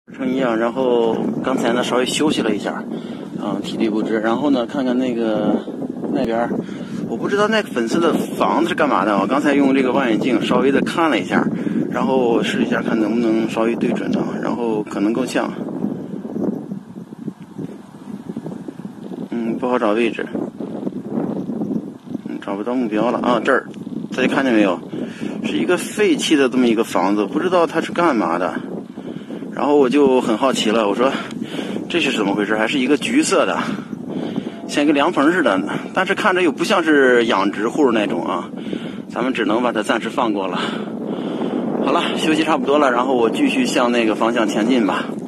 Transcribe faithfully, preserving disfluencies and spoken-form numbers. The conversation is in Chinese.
成一样，然后刚才呢稍微休息了一下，嗯，体力不支。然后呢，看看那个那边，我不知道那个粉色的房子是干嘛的。我刚才用这个望远镜稍微的看了一下，然后试一下看能不能稍微对准啊，然后可能够呛。嗯，不好找位置，嗯，找不到目标了啊！这儿，大家看见没有？是一个废弃的这么一个房子，不知道它是干嘛的。然后我就很好奇了，我说这是怎么回事？还是一个橘色的，像一个凉棚似的，但是看着又不像是养殖户那种啊。咱们只能把它暂时放过了。好了，休息差不多了，然后我继续向那个方向前进吧。